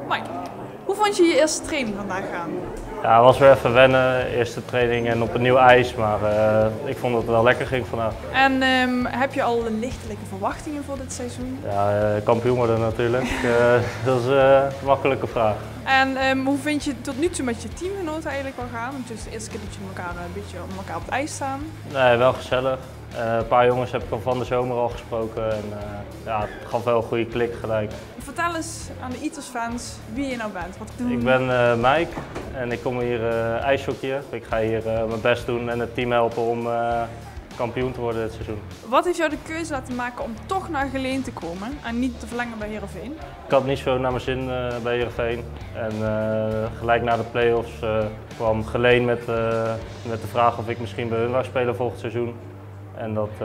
Mike, hoe vond je je eerste training vandaag gaan? Ja, het was weer even wennen, eerste training en op een nieuw ijs, maar ik vond dat het wel lekker ging vandaag. En heb je al lichtelijke verwachtingen voor dit seizoen? Ja, kampioen worden natuurlijk, dat is een makkelijke vraag. En hoe vind je het tot nu toe met je teamgenoten eigenlijk wel gaan? Want het is de eerste keer dat jullie elkaar een beetje onder elkaar op het ijs staan. Nee, wel gezellig. Een paar jongens heb ik al van de zomer al gesproken en ja, het gaf wel een goede klik gelijk. Vertel eens aan de ITOS-fans wie je nou bent. Wat doe je? Ik ben Mike en ik kom hier ijshockeyen. Ik ga hier mijn best doen en het team helpen om kampioen te worden dit seizoen. Wat heeft jou de keuze laten maken om toch naar Geleen te komen en niet te verlengen bij Heerenveen? Ik had niet zo naar mijn zin bij Heerenveen en gelijk na de play-offs kwam Geleen met de vraag of ik misschien bij hun wou spelen volgend seizoen. En dat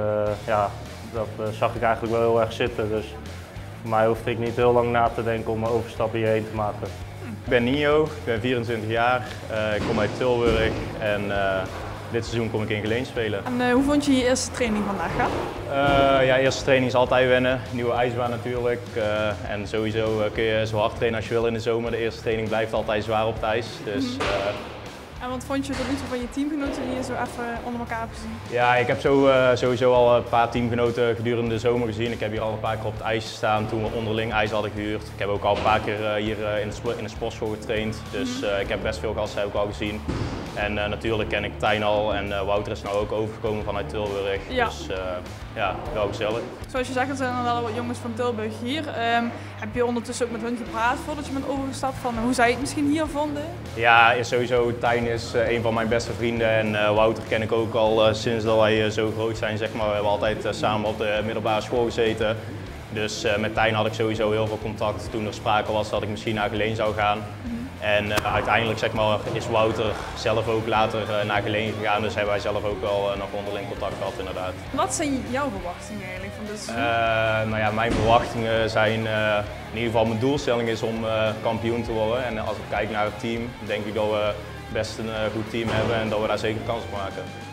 zag ik eigenlijk wel heel erg zitten, dus voor mij hoefde ik niet heel lang na te denken om een overstap hierheen te maken. Ik ben Nio, ik ben 24 jaar, ik kom uit Tilburg en dit seizoen kom ik in Geleen spelen. En hoe vond je je eerste training vandaag gaan? Ja, eerste training is altijd wennen, nieuwe ijsbaan natuurlijk. En sowieso kun je zo hard trainen als je wil in de zomer. De eerste training blijft altijd zwaar op het ijs. Dus, En wat vond je tot nu toe van je teamgenoten die je zo even onder elkaar hebt gezien? ja, ik heb sowieso al een paar teamgenoten gedurende de zomer gezien. Ik heb hier al een paar keer op het ijs gestaan toen we onderling ijs hadden gehuurd. Ik heb ook al een paar keer hier in de sportschool getraind. Dus ik heb best veel gasten heb ik al gezien. En natuurlijk ken ik Tijn al en Wouter is nou ook overgekomen vanuit Tilburg. Ja. Dus ja, wel gezellig. Zoals je zegt, er zijn er wel wat jongens van Tilburg hier. Heb je ondertussen ook met hun gepraat voordat je bent overgestapt van hoe zij het misschien hier vonden? Ja, sowieso Tijn is een van mijn beste vrienden en Wouter ken ik ook al sinds dat wij zo groot zijn. Zeg maar. We hebben altijd samen op de middelbare school gezeten. Dus met Tijn had ik sowieso heel veel contact toen er sprake was dat ik misschien naar Geleen zou gaan. En uiteindelijk zeg maar, is Wouter zelf ook later naar Geleen gegaan, dus hebben wij zelf ook wel nog onderling contact gehad inderdaad. Wat zijn jouw verwachtingen eigenlijk van dit seizoen? Nou ja, mijn verwachtingen zijn, in ieder geval mijn doelstelling is om kampioen te worden. En als ik kijk naar het team, denk ik dat we best een goed team hebben en dat we daar zeker kans op maken.